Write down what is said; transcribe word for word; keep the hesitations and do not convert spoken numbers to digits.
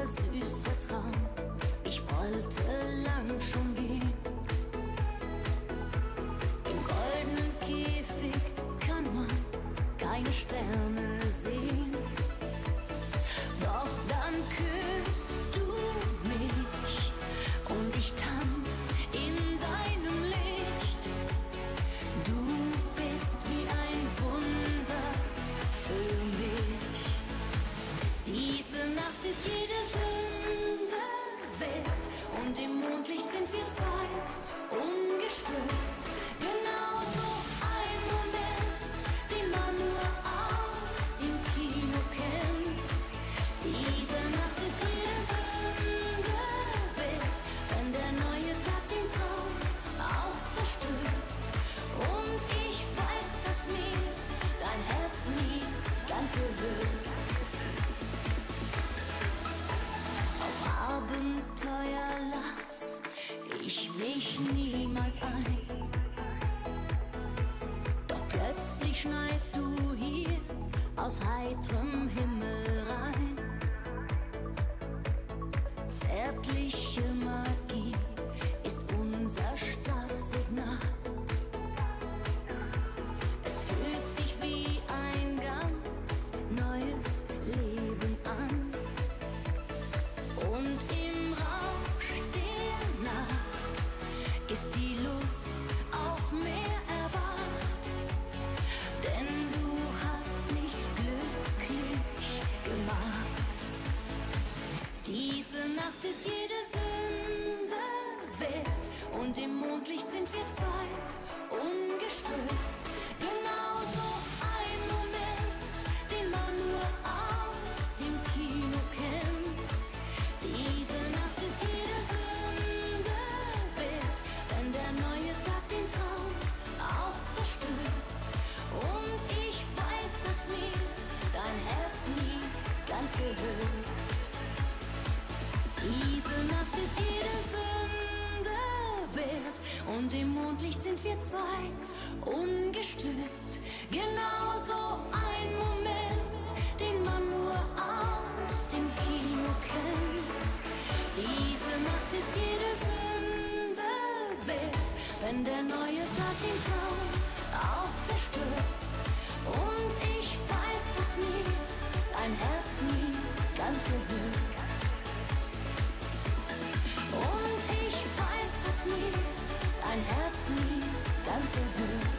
süßer Traum. Ich wollte lang schon gehen. Im goldenen Käfig kann man keine Sterne sehen. Doch dann küsst du mich und ich tanz in deinem Licht. Du bist wie ein Wunder für mich. Diese Nacht ist jede Sünde wert und im Mondlicht sind wir zwei ungestört. Genauso ein Moment, den man nur aus dem Kino kennt. Diese Nacht ist jede Sünde wert, wenn der neue Tag den Traum auch zerstört. Und ich weiß, dass mir dein Herz nie ganz gehört. Auf Abenteuer lass ich mich niemals ein. Doch plötzlich schneist du hier aus heiterem Himmel rein. Zärtliche Magie ist unser Startsignal. Es fühlt sich wie ein ganz neues Leben an. Und im Rausch der Nacht ist die Lust auf mehr erwacht. Denn du hast mich glücklich gemacht. Diese Nacht ist jede Sünde wert und im Mondlicht sind wir zwei ungestört. Genauso ein Moment, den man nur aus dem Kino kennt. Diese Nacht ist jede Sünde wert, wenn der neue Tag den Traum auch zerstört. Und ich weiß, dass mir dein Herz nie ganz gehört. Diese Nacht ist jede Sünde wert und im Mondlicht sind wir zwei ungestört. Genauso ein Moment, den man nur aus dem Kino kennt. Diese Nacht ist jede Sünde wert, wenn der neue Tag den Traum auch zerstört. Und ich weiß, dass mir dein Herz nie ganz gehört. Und ich weiß, dass mir dein Herz nie ganz gehört.